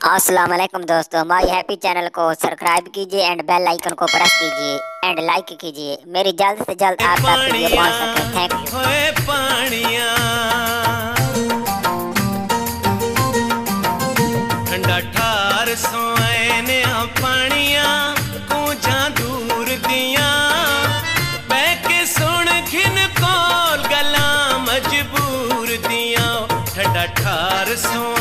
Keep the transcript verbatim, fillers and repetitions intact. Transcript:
अस्सलाम वालेकुम दोस्तों, माई हैप्पी चैनल को सब्सक्राइब कीजिए एंड बेल आइकन को प्रेस कीजिए एंड लाइक कीजिए। मेरी जल्द से जल्द आप तक वीडियो पहुंच सके। Thank you. ठंडा ठार सोए ने पानिया कूंजा दूर दिया बैके सुन खिन कोल गला मजबूर दिया। ठंडा ठार सोए